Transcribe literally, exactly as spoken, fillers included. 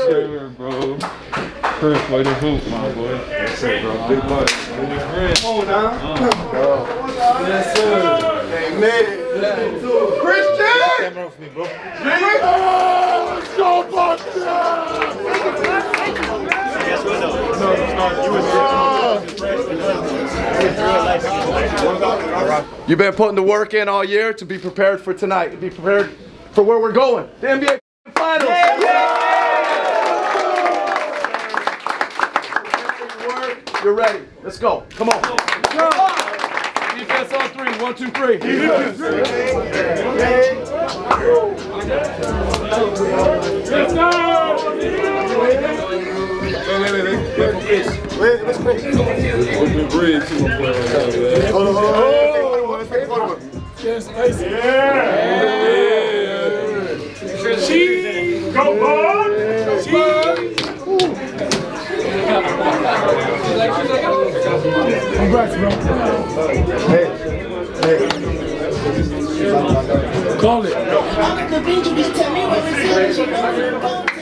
sure, bro. Khris, way to hoop, my boy. That's it, bro. Big bucks. Hold on now. Yes, sir. Hey, man. Khris Jack! Camera off me, bro. Oh, let's go, Bucks! You've been putting the work in all year to be prepared for tonight, to be prepared for where we're going. The N B A Finals. Yeah. Yeah. You're ready. Let's go. Come on. Let's go. Defense on three. One, two, three. Defense. Let's go. Wait, let's go. Open bridge to my player right now, man. Hold on, hold on, hold on. Let's take one of them. Yeah. Cheese. Go, bud. Cheese. Congrats, bro. Hey, hey. Call it. I'm at the bench, you just tell me what to say.